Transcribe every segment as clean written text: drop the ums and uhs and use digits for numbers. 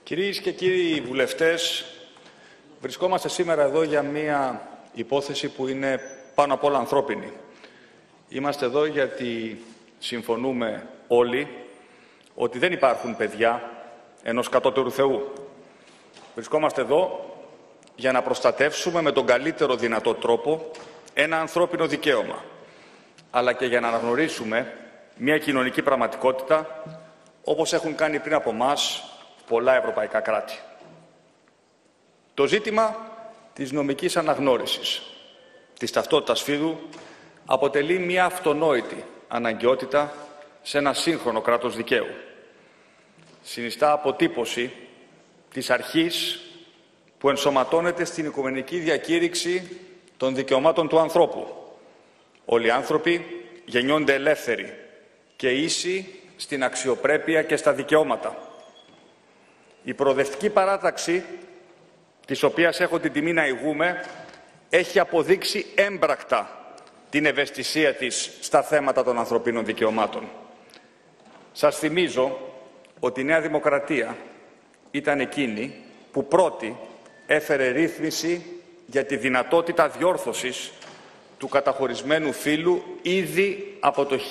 Κυρίες και κύριοι βουλευτές, βρισκόμαστε σήμερα εδώ για μία υπόθεση που είναι πάνω απ' όλα ανθρώπινη. Είμαστε εδώ γιατί συμφωνούμε όλοι ότι δεν υπάρχουν παιδιά ενός κατώτερου Θεού. Βρισκόμαστε εδώ για να προστατεύσουμε με τον καλύτερο δυνατό τρόπο ένα ανθρώπινο δικαίωμα, αλλά και για να αναγνωρίσουμε μια κοινωνική πραγματικότητα όπως έχουν κάνει πριν από μας πολλά ευρωπαϊκά κράτη. Το ζήτημα της νομικής αναγνώρισης της ταυτότητας φύλου αποτελεί μια αυτονόητη αναγκαιότητα σε ένα σύγχρονο κράτος δικαίου. Συνιστά αποτύπωση της αρχής που ενσωματώνεται στην Οικουμενική Διακήρυξη των Δικαιωμάτων του Ανθρώπου. Όλοι οι άνθρωποι γεννιόνται ελεύθεροι και ίσοι στην αξιοπρέπεια και στα δικαιώματα. Η προοδευτική παράταξη, της οποίας έχω την τιμή να ηγούμε, έχει αποδείξει έμπρακτα την ευαισθησία της στα θέματα των ανθρωπίνων δικαιωμάτων. Σας θυμίζω ότι η Νέα Δημοκρατία ήταν εκείνη που πρώτη έφερε ρύθμιση για τη δυνατότητα διόρθωσης του καταχωρισμένου φύλου ήδη από το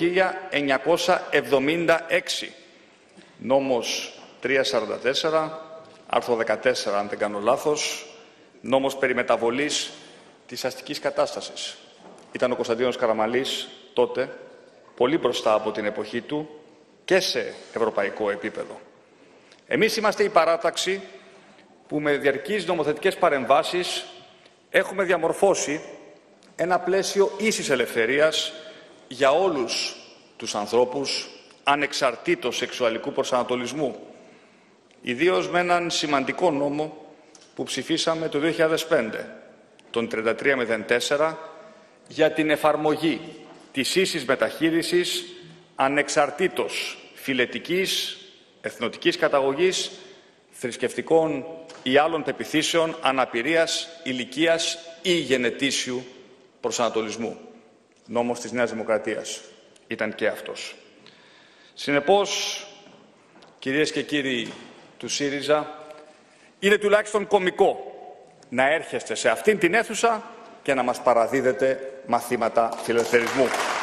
1976. Νόμος 344, άρθρο 14, αν δεν κάνω λάθος, νόμος περί μεταβολής της αστικής κατάστασης. Ήταν ο Κωνσταντίνος Καραμανλής τότε, πολύ μπροστά από την εποχή του και σε ευρωπαϊκό επίπεδο. Εμείς είμαστε η παράταξη που με διαρκείς νομοθετικές παρεμβάσεις έχουμε διαμορφώσει ένα πλαίσιο ίσης ελευθερίας για όλους τους ανθρώπους, ανεξαρτήτως σεξουαλικού προσανατολισμού. Ιδίως με έναν σημαντικό νόμο που ψηφίσαμε το 2005, τον 3304, για την εφαρμογή της ίσης μεταχείρισης ανεξαρτήτως φυλετικής, εθνοτικής καταγωγής, θρησκευτικών ή άλλων πεποιθήσεων, αναπηρίας, ηλικίας ή γενετήσιου προσανατολισμού. Νόμος της Νέας Δημοκρατίας ήταν και αυτός. Συνεπώς, κυρίες και κύριοι του ΣΥΡΙΖΑ, είναι τουλάχιστον κωμικό να έρχεστε σε αυτήν την αίθουσα και να μας παραδίδετε μαθήματα φιλελευθερισμού.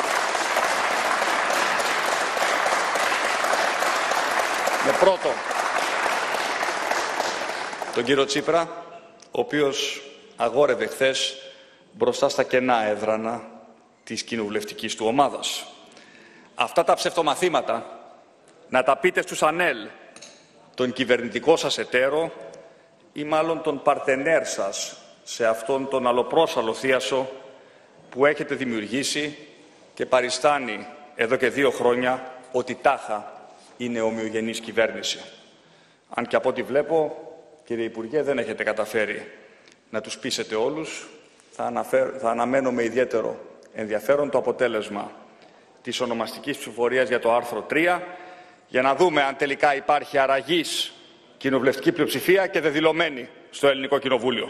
Με πρώτο τον κύριο Τσίπρα, ο οποίος αγόρευε χθες μπροστά στα κενά έδρανα της κοινοβουλευτικής του ομάδας. Αυτά τα ψευτομαθήματα να τα πείτε στους ΑΝΕΛ, τον κυβερνητικό σας εταίρο ή μάλλον τον παρτενέρ σας σε αυτόν τον αλλοπρόσαλλο θίασο που έχετε δημιουργήσει και παριστάνει εδώ και 2 χρόνια ότι τάχα είναι ομοιογενής κυβέρνηση. Αν και από ό,τι βλέπω, κύριε Υπουργέ, δεν έχετε καταφέρει να τους πείσετε όλους. Θα αναμένω με ιδιαίτερο ενδιαφέρον το αποτέλεσμα της ονομαστικής ψηφοφορίας για το άρθρο 3, για να δούμε αν τελικά υπάρχει αραγής κοινοβουλευτική πλειοψηφία και δεδηλωμένη στο Ελληνικό Κοινοβούλιο.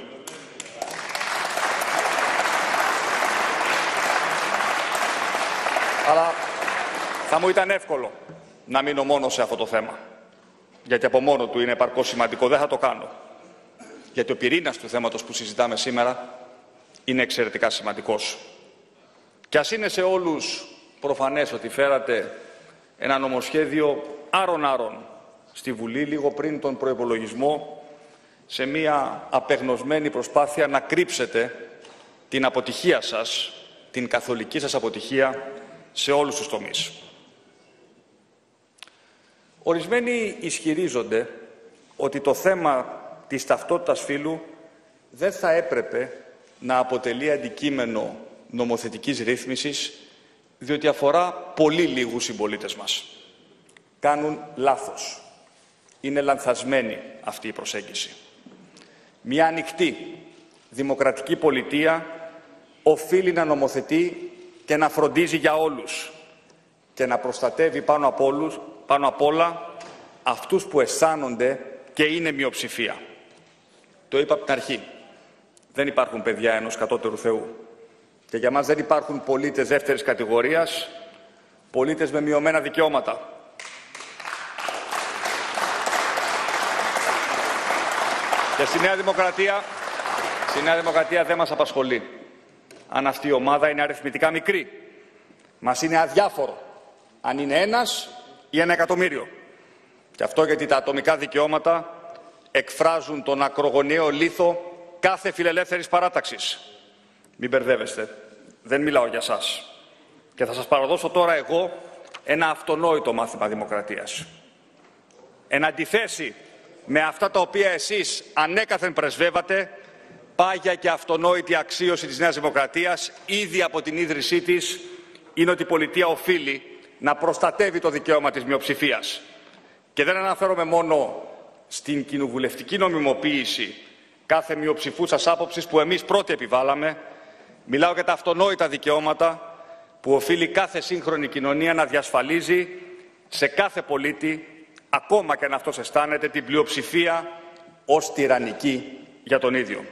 Αλλά θα μου ήταν εύκολο να μείνω μόνο σε αυτό το θέμα, γιατί από μόνο του είναι επαρκώς σημαντικό. Δεν θα το κάνω, γιατί ο πυρήνας του θέματος που συζητάμε σήμερα είναι εξαιρετικά σημαντικός. Και ας είναι σε όλους προφανές ότι φέρατε ένα νομοσχέδιο άρον-άρον στη Βουλή λίγο πριν τον προϋπολογισμό, σε μια απεγνωσμένη προσπάθεια να κρύψετε την αποτυχία σας, την καθολική σας αποτυχία σε όλους τους τομείς. Ορισμένοι ισχυρίζονται ότι το θέμα της ταυτότητας φύλου δεν θα έπρεπε να αποτελεί αντικείμενο νομοθετικής ρύθμισης, διότι αφορά πολύ λίγους συμπολίτες μας. Κάνουν λάθος. Είναι λανθασμένη αυτή η προσέγγιση. Μια ανοιχτή, δημοκρατική πολιτεία οφείλει να νομοθετεί και να φροντίζει για όλους και να προστατεύει πάνω απ' όλα αυτούς που αισθάνονται και είναι μειοψηφία. Το είπα από την αρχή. Δεν υπάρχουν παιδιά ενός κατώτερου Θεού. Και για μας δεν υπάρχουν πολίτες δεύτερης κατηγορίας, πολίτες με μειωμένα δικαιώματα. Και στη Νέα Δημοκρατία δεν μας απασχολεί αν αυτή η ομάδα είναι αριθμητικά μικρή. Μας είναι αδιάφορο αν είναι ένας ή 1 εκατομμύριο. Και αυτό γιατί τα ατομικά δικαιώματα εκφράζουν τον ακρογωνιαίο λίθο κάθε φιλελεύθερης παράταξης. Μην μπερδεύεστε, δεν μιλάω για σας. Και θα σας παραδώσω τώρα εγώ ένα αυτονόητο μάθημα δημοκρατίας. Εν αντιθέσει με αυτά τα οποία εσείς ανέκαθεν πρεσβεύατε, πάγια και αυτονόητη αξίωση της Νέας Δημοκρατίας, ήδη από την ίδρυσή της, είναι ότι η πολιτεία οφείλει να προστατεύει το δικαίωμα της μειοψηφίας. Και δεν αναφέρομαι μόνο στην κοινοβουλευτική νομιμοποίηση κάθε μειοψηφούσας άποψης που εμείς πρώτοι επιβάλαμε, μιλάω για τα αυτονόητα δικαιώματα που οφείλει κάθε σύγχρονη κοινωνία να διασφαλίζει σε κάθε πολίτη, ακόμα και αν αυτός αισθάνεται την πλειοψηφία ως τυραννική για τον ίδιο.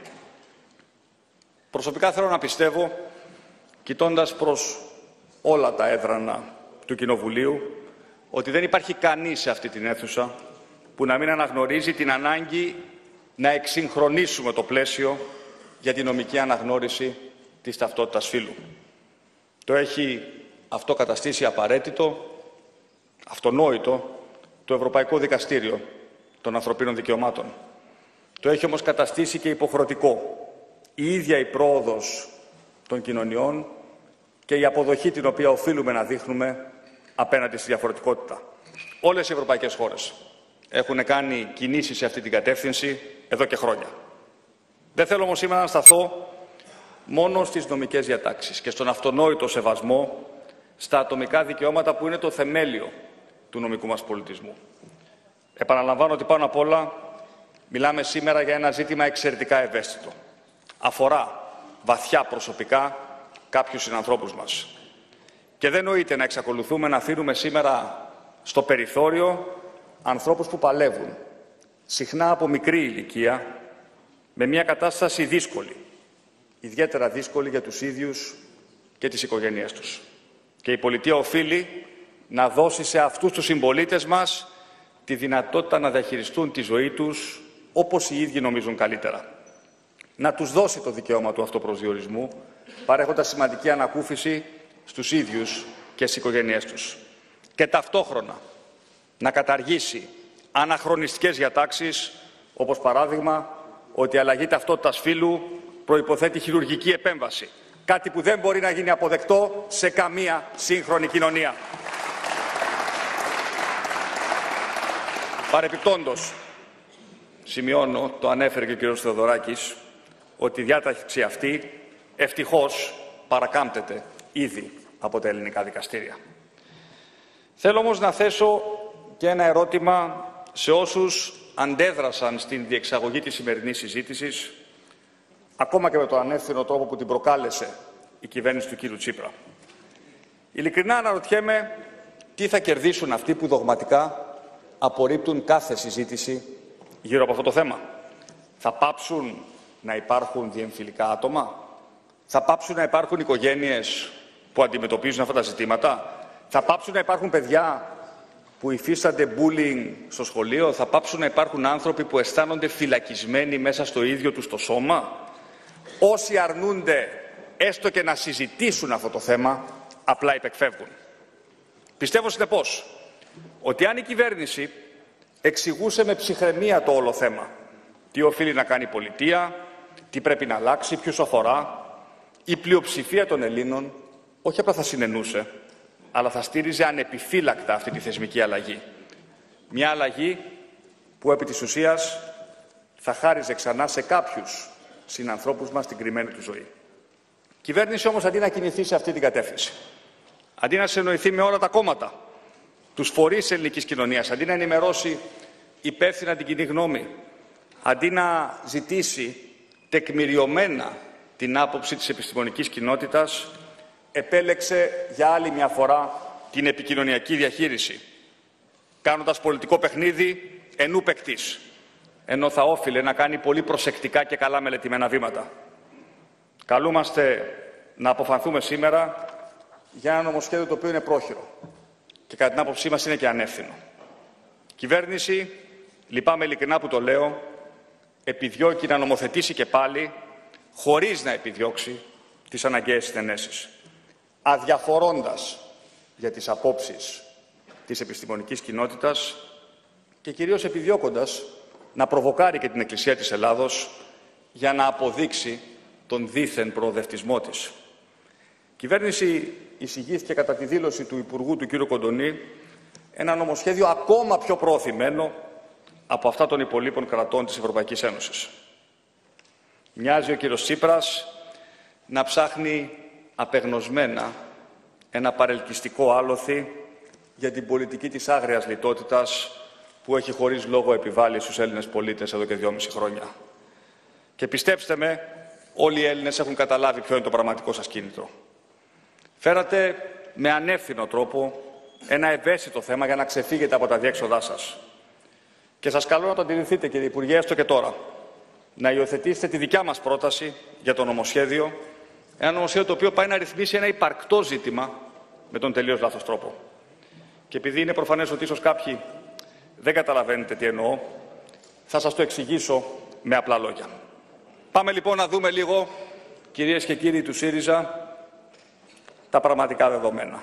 Προσωπικά θέλω να πιστεύω, κοιτώντας προς όλα τα έδρανα του Κοινοβουλίου, ότι δεν υπάρχει κανείς σε αυτή την αίθουσα που να μην αναγνωρίζει την ανάγκη να εξυγχρονίσουμε το πλαίσιο για την νομική αναγνώριση της ταυτότητας φύλου. Το έχει αυτό καταστήσει απαραίτητο, αυτονόητο, το Ευρωπαϊκό Δικαστήριο των Ανθρωπίνων Δικαιωμάτων. Το έχει όμως καταστήσει και υποχρεωτικό η ίδια η πρόοδος των κοινωνιών και η αποδοχή την οποία οφείλουμε να δείχνουμε απέναντι στη διαφορετικότητα. Όλες οι ευρωπαϊκές χώρες έχουν κάνει κινήσεις σε αυτή την κατεύθυνση εδώ και χρόνια. Δεν θέλω όμως σήμερα να σταθώ μόνο στις νομικές διατάξεις και στον αυτονόητο σεβασμό στα ατομικά δικαιώματα που είναι το θεμέλιο του νομικού μας πολιτισμού. Επαναλαμβάνω ότι πάνω απ' όλα μιλάμε σήμερα για ένα ζήτημα εξαιρετικά ευαίσθητο. Αφορά βαθιά προσωπικά κάποιους συνανθρώπους μας. Και δεν νοείται να εξακολουθούμε να αφήνουμε σήμερα στο περιθώριο ανθρώπους που παλεύουν, συχνά από μικρή ηλικία, με μια κατάσταση δύσκολη, ιδιαίτερα δύσκολη για τους ίδιους και τις οικογένειές τους. Και η πολιτεία οφείλει να δώσει σε αυτούς τους συμπολίτες μας τη δυνατότητα να διαχειριστούν τη ζωή τους όπως οι ίδιοι νομίζουν καλύτερα. Να τους δώσει το δικαίωμα του αυτοπροσδιορισμού, παρέχοντας σημαντική ανακούφιση στους ίδιους και στις οικογένειές τους. Και ταυτόχρονα να καταργήσει αναχρονιστικές διατάξεις, όπως παράδειγμα ότι η αλλαγή ταυτότητας φύλου προϋποθέτει χειρουργική επέμβαση. Κάτι που δεν μπορεί να γίνει αποδεκτό σε καμία σύγχρονη κοινωνία. Παρεπιπτόντως, σημειώνω, το ανέφερε και ο κ. Θεοδωράκης, ότι η διάταξη αυτή ευτυχώς παρακάμπτεται ήδη από τα ελληνικά δικαστήρια. Θέλω όμως να θέσω και ένα ερώτημα σε όσους αντέδρασαν στην διεξαγωγή της σημερινής συζήτησης, ακόμα και με τον ανεύθυνο τρόπο που την προκάλεσε η κυβέρνηση του κ. Τσίπρα. Ειλικρινά αναρωτιέμαι τι θα κερδίσουν αυτοί που δογματικά απορρίπτουν κάθε συζήτηση γύρω από αυτό το θέμα. Θα πάψουν να υπάρχουν διεμφυλικά άτομα? Θα πάψουν να υπάρχουν οικογένειες που αντιμετωπίζουν αυτά τα ζητήματα? Θα πάψουν να υπάρχουν παιδιά που υφίστανται bullying στο σχολείο? Θα πάψουν να υπάρχουν άνθρωποι που αισθάνονται φυλακισμένοι μέσα στο ίδιο τους το σώμα? Όσοι αρνούνται έστω και να συζητήσουν αυτό το θέμα, απλά υπεκφεύγουν. Πιστεύω συνεπώς ότι αν η κυβέρνηση εξηγούσε με ψυχραιμία το όλο θέμα, τι οφείλει να κάνει η πολιτεία, τι πρέπει να αλλάξει, ποιους αφορά, η πλειοψηφία των Ελλήνων όχι απλά θα συνενούσε, αλλά θα στήριζε ανεπιφύλακτα αυτή τη θεσμική αλλαγή. Μια αλλαγή που επί της ουσίας θα χάριζε ξανά σε κάποιους συνανθρώπους μας την κρυμμένη του ζωή. Η κυβέρνηση όμως, αντί να κινηθεί σε αυτή την κατεύθυνση, αντί να συνοηθεί με όλα τα κόμματα, τους φορείς της ελληνικής κοινωνίας, αντί να ενημερώσει υπεύθυνα την κοινή γνώμη, αντί να ζητήσει τεκμηριωμένα την άποψη της επιστημονικής κοινότητας, επέλεξε για άλλη μια φορά την επικοινωνιακή διαχείριση, κάνοντας πολιτικό παιχνίδι ενού παικτής, ενώ θα όφιλε να κάνει πολύ προσεκτικά και καλά μελετημένα βήματα. Καλούμαστε να αποφανθούμε σήμερα για ένα νομοσχέδιο το οποίο είναι πρόχειρο και κατά την άποψή μας είναι και ανεύθυνο. Η κυβέρνηση, λυπάμαι ειλικρινά που το λέω, επιδιώκει να νομοθετήσει και πάλι χωρίς να επιδιώξει τις αναγκαίες συνενέσεις, αδιαφορώντας για τις απόψεις της επιστημονικής κοινότητας και κυρίως επιδιώκοντας να προβοκάρει και την Εκκλησία της Ελλάδος για να αποδείξει τον δίθεν προοδευτισμό της. Η κυβέρνηση εισηγήθηκε κατά τη δήλωση του Υπουργού του κ. Κοντονή ένα νομοσχέδιο ακόμα πιο προωθημένο από αυτά των υπολείπων κρατών της Ευρωπαϊκής Ένωσης. Μοιάζει ο κ. Τσίπρας να ψάχνει απεγνωσμένα ένα παρελκυστικό άλοθη για την πολιτική της άγριας λιτότητας που έχει χωρίς λόγο επιβάλει στους Έλληνες πολίτες εδώ και 2,5 χρόνια. Και πιστέψτε με, όλοι οι Έλληνες έχουν καταλάβει ποιο είναι το πραγματικό σας κίνητρο. Φέρατε με ανεύθυνο τρόπο ένα ευαίσθητο θέμα για να ξεφύγετε από τα διέξοδά σας. Και σας καλώ να το αντιληφθείτε, κύριε Υπουργέ, έστω και τώρα. Να υιοθετήσετε τη δικιά μας πρόταση για το νομοσχέδιο, ένα νομοσχέδιο το οποίο πάει να ρυθμίσει ένα υπαρκτό ζήτημα με τον τελείως λάθος τρόπο. Και επειδή είναι προφανές ότι ίσως κάποιοι δεν καταλαβαίνετε τι εννοώ, θα σας το εξηγήσω με απλά λόγια. Πάμε λοιπόν να δούμε λίγο, κυρίες και κύριοι του ΣΥΡΙΖΑ, τα πραγματικά δεδομένα.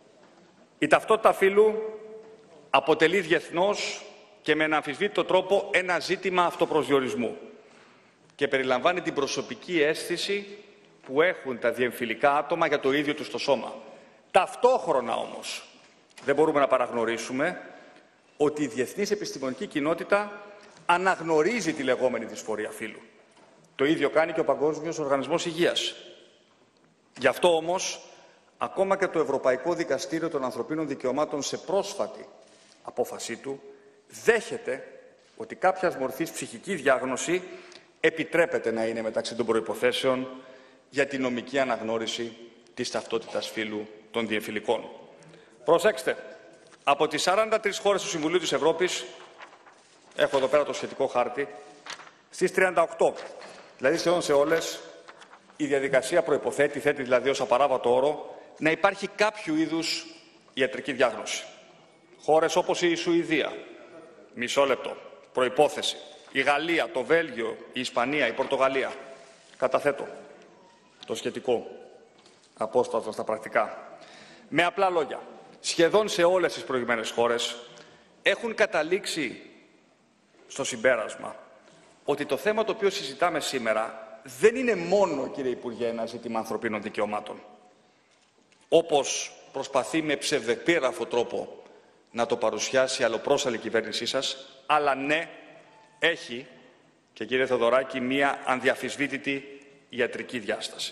Η ταυτότητα φύλου αποτελεί διεθνώς και με αναμφισβήτητο τρόπο ένα ζήτημα αυτοπροσδιορισμού και περιλαμβάνει την προσωπική αίσθηση που έχουν τα διεμφυλικά άτομα για το ίδιο τους το σώμα. Ταυτόχρονα όμως δεν μπορούμε να παραγνωρίσουμε ότι η διεθνής επιστημονική κοινότητα αναγνωρίζει τη λεγόμενη δυσφορία φύλου. Το ίδιο κάνει και ο Παγκόσμιος Οργανισμός Υγείας. Γι' αυτό όμως, ακόμα και το Ευρωπαϊκό Δικαστήριο των Ανθρωπίνων Δικαιωμάτων σε πρόσφατη απόφασή του δέχεται ότι κάποιας μορφής ψυχική διάγνωση επιτρέπεται να είναι μεταξύ των προϋποθέσεων για τη νομική αναγνώριση της ταυτότητας φύλου των διεμφυλικών. Προσέξτε, από τις 43 χώρες του Συμβουλίου της Ευρώπης, έχω εδώ πέρα το σχετικό χάρτη, στις 38, δηλαδή σχεδόν σε όλες, η διαδικασία προϋποθέτει, θέτει δηλαδή ως απαράβατο όρο, να υπάρχει κάποιο είδους ιατρική διάγνωση. Χώρες όπως η Σουηδία, μισό λεπτό, προϋπόθεση, η Γαλλία, το Βέλγιο, η Ισπανία, η Πορτογαλία. Καταθέτω το σχετικό απόστατο στα πρακτικά. Με απλά λόγια, σχεδόν σε όλες τις προηγμένες χώρες έχουν καταλήξει στο συμπέρασμα ότι το θέμα το οποίο συζητάμε σήμερα δεν είναι μόνο, κύριε Υπουργέ, ένα ζήτημα ανθρωπίνων δικαιωμάτων, όπως προσπαθεί με ψευδεπίγραφο τρόπο να το παρουσιάσει η αλλοπρόσαλη κυβέρνησή σας, αλλά ναι, έχει και, κύριε Θεοδωράκη, μία ανδιαφυσβήτητη ιατρική διάσταση.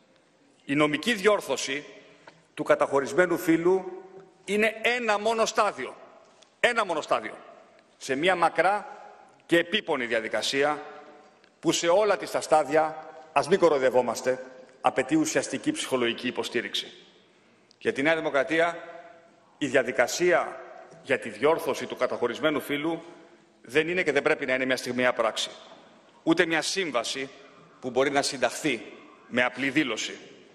Η νομική διόρθωση του καταχωρισμένου φύλου είναι ένα μόνο στάδιο. Ένα μόνο στάδιο. Σε μία μακρά και επίπονη διαδικασία που σε όλα τις τα στάδια, ας μην κοροϊδευόμαστε, απαιτεί ουσιαστική ψυχολογική υποστήριξη. Για τη Νέα Δημοκρατία η διαδικασία για τη διόρθωση του καταχωρισμένου φύλου δεν είναι και δεν πρέπει να είναι μια στιγμιαία πράξη. Ούτε μια σύμβαση που μπορεί να συνταχθεί με απλή δήλωση.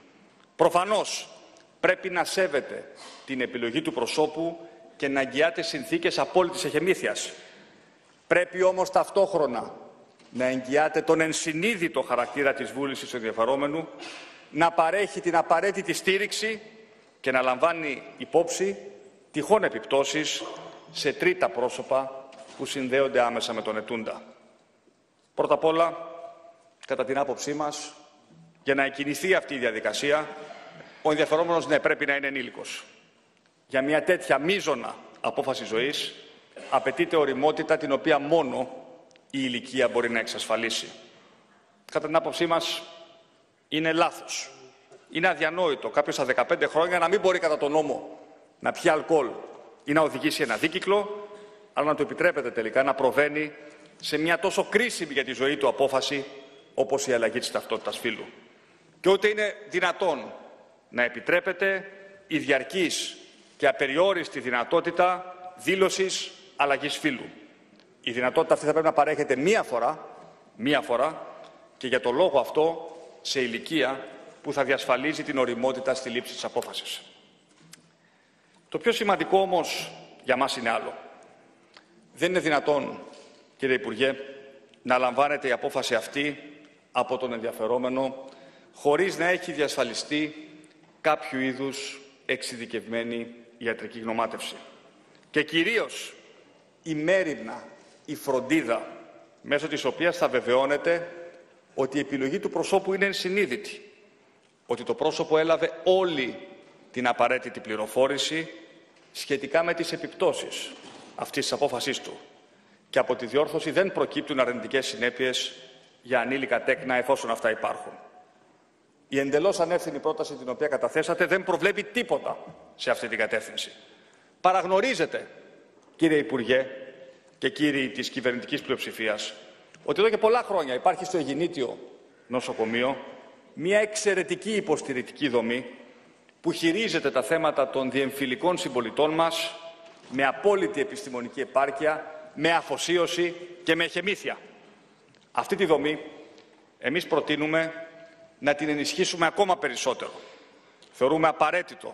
Προφανώς πρέπει να σέβεται την επιλογή του προσώπου και να εγγυάται συνθήκες απόλυτης εχεμήθειας. Πρέπει όμως ταυτόχρονα να εγγυάται τον ενσυνείδητο χαρακτήρα της βούλησης του ενδιαφερόμενου, να παρέχει την απαραίτητη στήριξη και να λαμβάνει υπόψη τυχόν επιπτώσεις σε τρίτα πρόσωπα που συνδέονται άμεσα με τον ετούντα. Πρώτα απ' όλα, κατά την άποψή μας, για να εκκινηθεί αυτή η διαδικασία, ο ενδιαφερόμενος πρέπει να είναι ενήλικος. Για μια τέτοια μείζωνα απόφαση ζωής απαιτείται ωριμότητα την οποία μόνο η ηλικία μπορεί να εξασφαλίσει. Κατά την άποψή μας, είναι λάθος. Είναι αδιανόητο κάποιος στα 15 χρόνια να μην μπορεί κατά τον νόμο να πιει αλκοόλ ή να οδηγήσει ένα δίκυκλο, αλλά να του επιτρέπεται τελικά να προβαίνει σε μια τόσο κρίσιμη για τη ζωή του απόφαση όπως η αλλαγή της ταυτότητας φύλου. Και ούτε είναι δυνατόν να επιτρέπεται η διαρκής και απεριόριστη δυνατότητα δήλωσης αλλαγής φύλου. Η δυνατότητα αυτή θα πρέπει να παρέχεται μία φορά και για το λόγο αυτό σε ηλικία που θα διασφαλίζει την ωριμότητα στη λήψη της απόφασης. Το πιο σημαντικό όμως για μας είναι άλλο. Δεν είναι δυνατόν, κύριε Υπουργέ, να λαμβάνεται η απόφαση αυτή από τον ενδιαφερόμενο, χωρίς να έχει διασφαλιστεί κάποιο είδους εξειδικευμένη ιατρική γνωμάτευση. Και κυρίως η μέριμνα, η φροντίδα, μέσω της οποίας θα βεβαιώνεται ότι η επιλογή του προσώπου είναι ενσυνείδητη, ότι το πρόσωπο έλαβε όλη την απαραίτητη πληροφόρηση σχετικά με τις επιπτώσεις αυτής της απόφασής του και από τη διόρθωση δεν προκύπτουν αρνητικές συνέπειες για ανήλικα τέκνα εφόσον αυτά υπάρχουν. Η εντελώς ανεύθυνη πρόταση την οποία καταθέσατε δεν προβλέπει τίποτα σε αυτή την κατεύθυνση. Παραγνωρίζετε, κύριε Υπουργέ και κύριοι της κυβερνητικής πλειοψηφίας, ότι εδώ και πολλά χρόνια υπάρχει στο Αιγινήτιο νοσοκομείο μια εξαιρετική υποστηρικτική δομή που χειρίζεται τα θέματα των διεμφυλικών συμπολιτών μας με απόλυτη επιστημονική επάρκεια, με αφοσίωση και με εχεμήθεια. Αυτή τη δομή εμείς προτείνουμε να την ενισχύσουμε ακόμα περισσότερο. Θεωρούμε απαραίτητο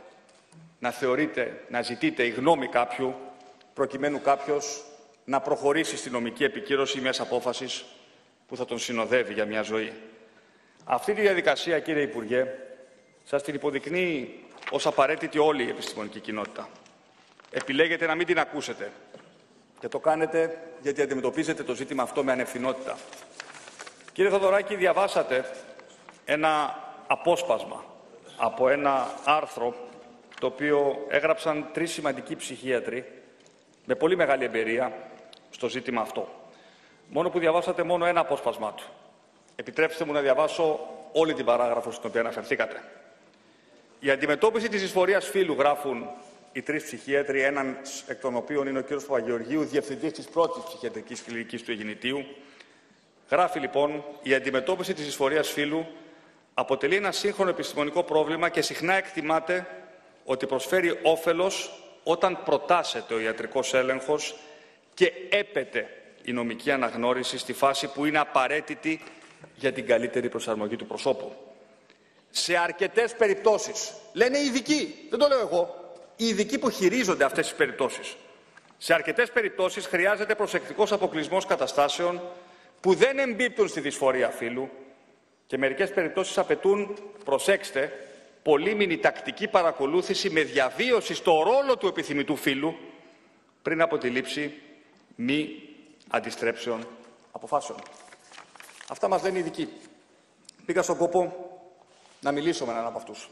να ζητείτε η γνώμη κάποιου, προκειμένου κάποιος να προχωρήσει στη νομική επικύρωση μιας απόφασης που θα τον συνοδεύει για μια ζωή. Αυτή τη διαδικασία, κύριε Υπουργέ, σας την υποδεικνύει ως απαραίτητη όλη η επιστημονική κοινότητα. Επιλέγετε να μην την ακούσετε και το κάνετε γιατί αντιμετωπίζετε το ζήτημα αυτό με ανευθυνότητα. Κύριε Θοδωράκη, διαβάσατε ένα απόσπασμα από ένα άρθρο το οποίο έγραψαν 3 σημαντικοί ψυχίατροι με πολύ μεγάλη εμπειρία στο ζήτημα αυτό. Μόνο που διαβάσατε μόνο ένα απόσπασμά του. Επιτρέψτε μου να διαβάσω όλη την παράγραφο στην οποία αναφερθήκατε. Η αντιμετώπιση της δυσφορίας φύλου, γράφουν οι 3 ψυχίατροι, έναν εκ των οποίων είναι ο κ. Παπαγεωργίου, διευθυντής της πρώτης ψυχιατρικής κλινικής του Αιγινητίου. Γράφει λοιπόν: η αντιμετώπιση της δυσφορίας φύλου αποτελεί ένα σύγχρονο επιστημονικό πρόβλημα και συχνά εκτιμάται ότι προσφέρει όφελος όταν προτάσεται ο ιατρικός έλεγχος και έπεται η νομική αναγνώριση στη φάση που είναι απαραίτητη για την καλύτερη προσαρμογή του προσώπου. Σε αρκετές περιπτώσεις, λένε οι ειδικοί, δεν το λέω εγώ, οι ειδικοί που χειρίζονται αυτές τις περιπτώσεις, σε αρκετές περιπτώσεις χρειάζεται προσεκτικός αποκλεισμός καταστάσεων που δεν εμπίπτουν στη δυσφορία φύλου και μερικές περιπτώσεις απαιτούν, προσέξτε, πολύμηνη τακτική παρακολούθηση με διαβίωση στο ρόλο του επιθυμητού φύλου πριν από τη λήψη μη αντιστρέψεων αποφάσεων. Αυτά μας λένε οι ειδικοί. Πήγα στον κόπο να μιλήσω με έναν από αυτούς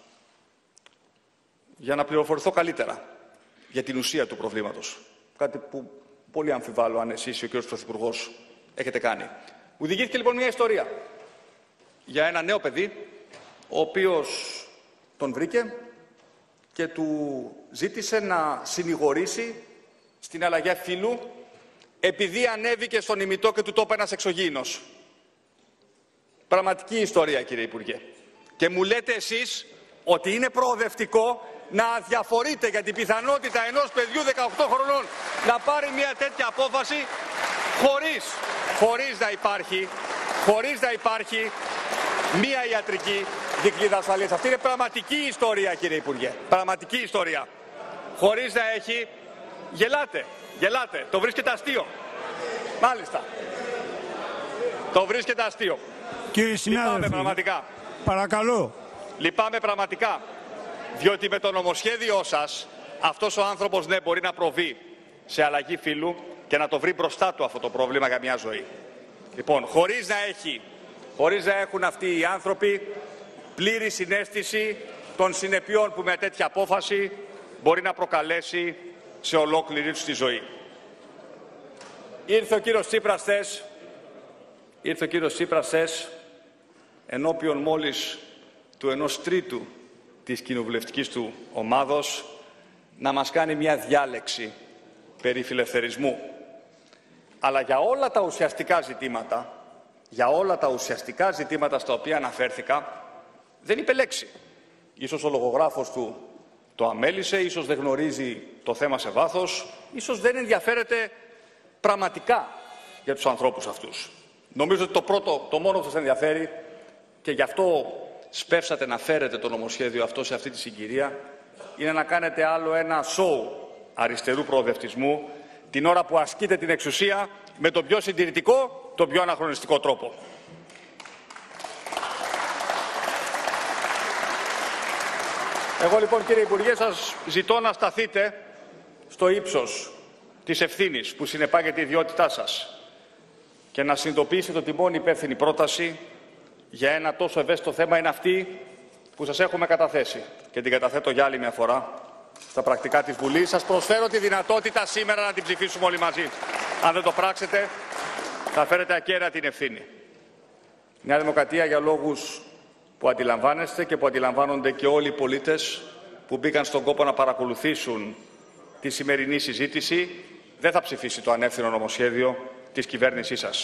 για να πληροφορηθώ καλύτερα για την ουσία του προβλήματος. Κάτι που πολύ αμφιβάλλω αν εσείς ή ο κ. Πρωθυπουργός έχετε κάνει. Μου διηγήθηκε λοιπόν μια ιστορία για ένα νέο παιδί, ο οποίος τον βρήκε και του ζήτησε να συνηγορήσει στην αλλαγή φύλου επειδή ανέβηκε στον ημιτό και του το είπε ένας εξωγήινος. Πραγματική ιστορία, κύριε Υπουργέ. Και μου λέτε εσείς ότι είναι προοδευτικό να αδιαφορείτε για την πιθανότητα ενός παιδιού 18 χρονών να πάρει μια τέτοια απόφαση χωρίς να υπάρχει μια ιατρική δικλείδα ασφαλείας. Αυτή είναι πραγματική ιστορία, κύριε Υπουργέ. Πραγματική ιστορία. Χωρίς να έχει... Γελάτε. Το βρίσκεται αστείο. Μάλιστα. Το βρίσκεται αστείο. Κύριε συνάδελφε, λυπάμαι πραγματικά. Παρακαλώ. Λυπάμαι πραγματικά. Διότι με το νομοσχέδιό σας αυτός ο άνθρωπος ναι μπορεί να προβεί σε αλλαγή φύλου και να το βρει μπροστά του αυτό το πρόβλημα για μια ζωή. Λοιπόν, χωρίς να έχουν αυτοί οι άνθρωποι πλήρη συναίσθηση των συνεπειών που με τέτοια απόφαση μπορεί να προκαλέσει σε ολόκληρη τους τη ζωή. Ήρθε ο κύριος Τσίπρας χθες ενώπιον μόλις του 1/3 της κοινοβουλευτικής του ομάδος να μας κάνει μια διάλεξη περί φιλελευθερισμού. Αλλά για όλα τα ουσιαστικά ζητήματα στα οποία αναφέρθηκα δεν είπε λέξη. Ίσως ο λογογράφος του το αμέλησε, ίσως δεν γνωρίζει το θέμα σε βάθος, ίσως δεν ενδιαφέρεται πραγματικά για τους ανθρώπους αυτούς. Νομίζω ότι το μόνο που σας ενδιαφέρει και γι' αυτό σπεύσατε να φέρετε το νομοσχέδιο αυτό σε αυτή τη συγκυρία είναι να κάνετε άλλο ένα σοου αριστερού προοδευτισμού την ώρα που ασκείτε την εξουσία με τον πιο συντηρητικό, τον πιο αναχρονιστικό τρόπο. Εγώ λοιπόν, κύριε Υπουργέ, σας ζητώ να σταθείτε στο ύψος της ευθύνης που συνεπάγεται η ιδιότητά σας και να συνειδητοποιήσετε ότι η μόνη υπεύθυνη πρόταση για ένα τόσο ευαίσθητο θέμα είναι αυτή που σας έχουμε καταθέσει και την καταθέτω για άλλη μια φορά στα πρακτικά της Βουλής. Σας προσφέρω τη δυνατότητα σήμερα να την ψηφίσουμε όλοι μαζί. Αν δεν το πράξετε, θα φέρετε ακέραια την ευθύνη. Η Νέα Δημοκρατία, για λόγους που αντιλαμβάνεστε και που αντιλαμβάνονται και όλοι οι πολίτες που μπήκαν στον κόπο να παρακολουθήσουν τη σημερινή συζήτηση, δεν θα ψηφίσει το ανεύθυνο νομοσχέδιο της κυβέρνησής σας.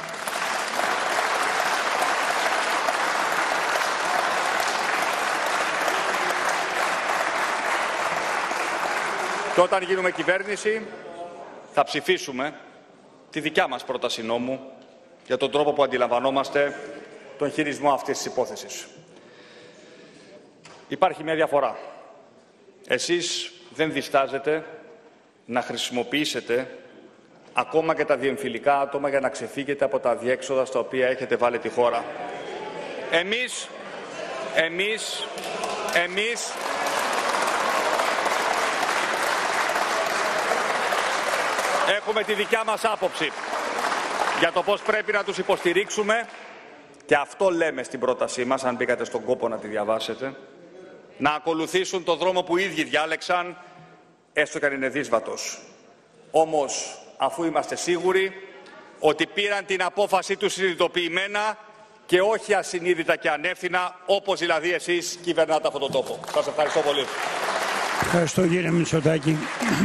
Και όταν γίνουμε κυβέρνηση, θα ψηφίσουμε τη δικιά μας πρόταση νόμου για τον τρόπο που αντιλαμβανόμαστε τον χειρισμό αυτής της υπόθεσης. Υπάρχει μια διαφορά. Εσείς δεν διστάζετε να χρησιμοποιήσετε ακόμα και τα διεμφυλικά άτομα για να ξεφύγετε από τα αδιέξοδα στα οποία έχετε βάλει τη χώρα. Εμείς έχουμε τη δικιά μας άποψη για το πώς πρέπει να τους υποστηρίξουμε και αυτό λέμε στην πρότασή μας, αν μπήκατε στον κόπο να τη διαβάσετε, να ακολουθήσουν το δρόμο που οι ίδιοι διάλεξαν, έστω και αν είναι δύσβατος. Όμως, αφού είμαστε σίγουροι ότι πήραν την απόφαση τους συνειδητοποιημένα και όχι ασυνείδητα και ανεύθυνα, όπως δηλαδή εσείς κυβερνάτε αυτόν τον τόπο. Σας ευχαριστώ πολύ. Ευχαριστώ, κύριε Μητσοτάκη.